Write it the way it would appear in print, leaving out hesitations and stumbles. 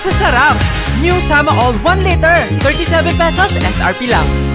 Sa Sarap! New Sama All 1 liter, 37 pesos SRP lang.